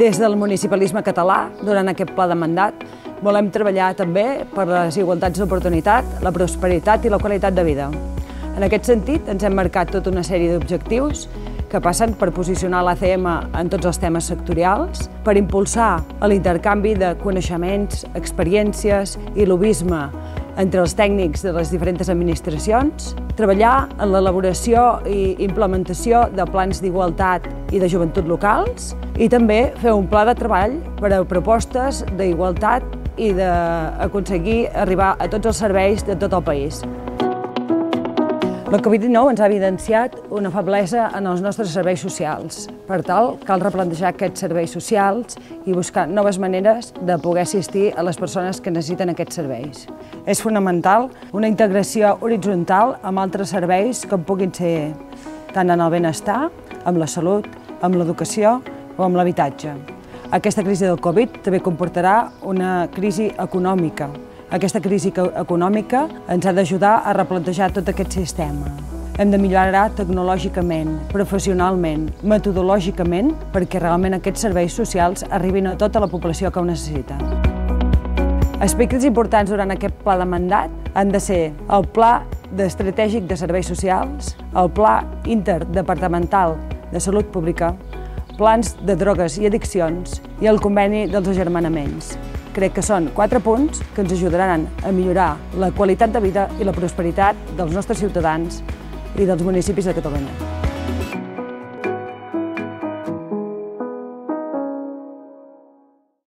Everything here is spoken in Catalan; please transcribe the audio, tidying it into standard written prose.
Des del municipalisme català, durant aquest pla de mandat, volem treballar també per les igualtats d'oportunitat, la prosperitat i la qualitat de vida. En aquest sentit, ens hem marcat tota una sèrie d'objectius que passen per posicionar l'ACM en tots els temes sectorials, per impulsar l'intercanvi de coneixements, experiències i lobisme entre els tècnics de les diferents administracions, treballar en l'elaboració i implementació de plans d'igualtat i de joventut locals i també fer un pla de treball per a propostes d'igualtat i d'aconseguir arribar a tots els serveis de tot el país. La Covid-19 ens ha evidenciat una feblesa en els nostres serveis socials. Per tal, cal replantejar aquests serveis socials i buscar noves maneres de poder assistir a les persones que necessiten aquests serveis. És fonamental una integració horitzontal amb altres serveis com puguin ser tant en el benestar, amb la salut, amb l'educació o amb l'habitatge. Aquesta crisi del Covid també comportarà una crisi econòmica. Aquesta crisi econòmica ens ha d'ajudar a replantejar tot aquest sistema. Hem de millorar tecnològicament, professionalment, metodològicament, perquè realment aquests serveis socials arribin a tota la població que ho necessita. Aspectes importants durant aquest pla de mandat han de ser el Pla Estratègic de Serveis Socials, el Pla Interdepartamental de Salut Pública, plans de drogues i addiccions i el conveni dels agermanaments. Crec que són 4 punts que ens ajudaran a millorar la qualitat de vida i la prosperitat dels nostres ciutadans i dels municipis de Catalunya.